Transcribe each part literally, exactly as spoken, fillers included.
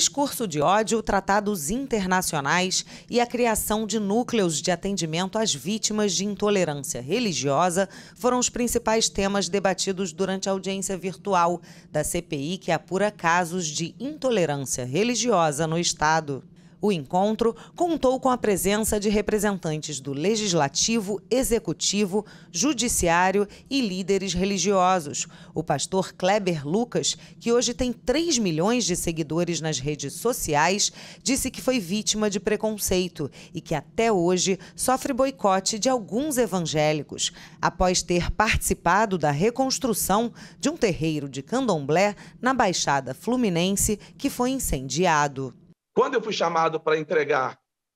Discurso de ódio, tratados internacionais e a criação de núcleos de atendimento às vítimas de intolerância religiosa foram os principais temas debatidos durante a audiência virtual da C P I que apura casos de intolerância religiosa no Estado. O encontro contou com a presença de representantes do Legislativo, Executivo, Judiciário e líderes religiosos. O pastor Kleber Lucas, que hoje tem três milhões de seguidores nas redes sociais, disse que foi vítima de preconceito e que até hoje sofre boicote de alguns evangélicos, após ter participado da reconstrução de um terreiro de candomblé na Baixada Fluminense que foi incendiado. Quando eu fui chamado para entregar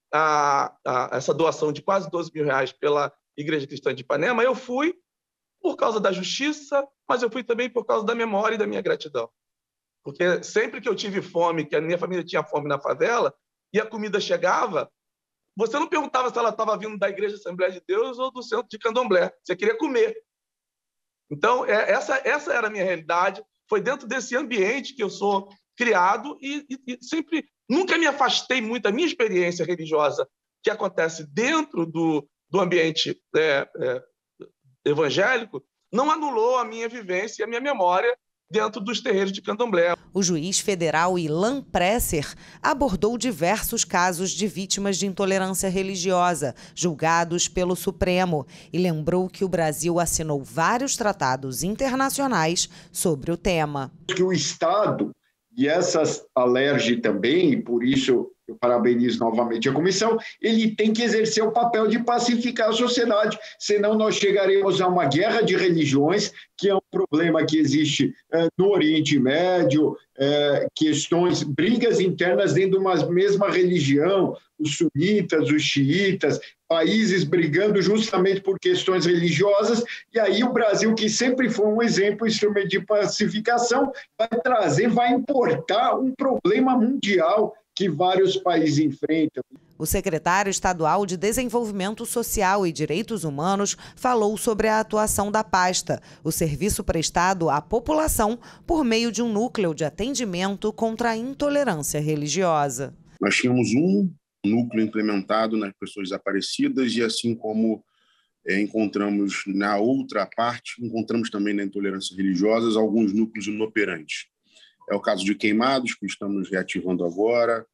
a, a, essa doação de quase doze mil reais pela Igreja Cristã de Ipanema, eu fui por causa da justiça, mas eu fui também por causa da memória e da minha gratidão. Porque sempre que eu tive fome, que a minha família tinha fome na favela, e a comida chegava, você não perguntava se ela estava vindo da Igreja Assembleia de Deus ou do centro de candomblé. Você queria comer. Então, é, essa, essa era a minha realidade. Foi dentro desse ambiente que eu sou criado e, e, e sempre... Nunca me afastei muito da minha experiência religiosa que acontece dentro do, do ambiente é, é, evangélico, não anulou a minha vivência e a minha memória dentro dos terreiros de candomblé. O juiz federal Ilan Presser abordou diversos casos de vítimas de intolerância religiosa, julgados pelo Supremo, e lembrou que o Brasil assinou vários tratados internacionais sobre o tema. Que o Estado... E essas alerge também, e por isso eu parabenizo novamente a comissão, ele tem que exercer o papel de pacificar a sociedade, senão nós chegaremos a uma guerra de religiões, que é um problema que existe é, no Oriente Médio, é, questões, brigas internas dentro de uma mesma religião, os sunitas, os xiitas, países brigando justamente por questões religiosas, e aí o Brasil, que sempre foi um exemplo, instrumento de pacificação, vai trazer, vai importar um problema mundial que vários países enfrentam. O secretário estadual de Desenvolvimento Social e Direitos Humanos falou sobre a atuação da pasta, o serviço prestado à população por meio de um núcleo de atendimento contra a intolerância religiosa. Nós tínhamos um núcleo implementado nas pessoas desaparecidas e assim como é, encontramos na outra parte, encontramos também na intolerância religiosa alguns núcleos inoperantes. É o caso de Queimados, que estamos reativando agora.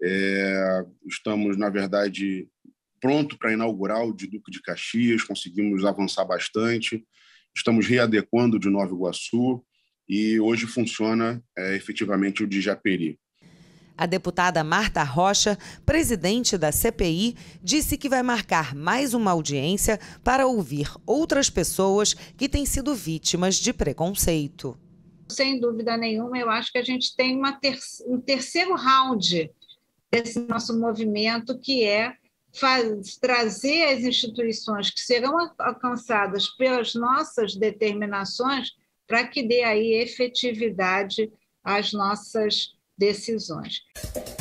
É, estamos, na verdade, pronto para inaugurar o de Duque de Caxias, conseguimos avançar bastante. Estamos readequando o de Nova Iguaçu e hoje funciona é, efetivamente o de Japeri. A deputada Marta Rocha, presidente da C P I, disse que vai marcar mais uma audiência para ouvir outras pessoas que têm sido vítimas de preconceito. Sem dúvida nenhuma, eu acho que a gente tem uma ter- um terceiro round desse nosso movimento, que é faz, trazer as instituições que serão alcançadas pelas nossas determinações para que dê aí efetividade às nossas decisões.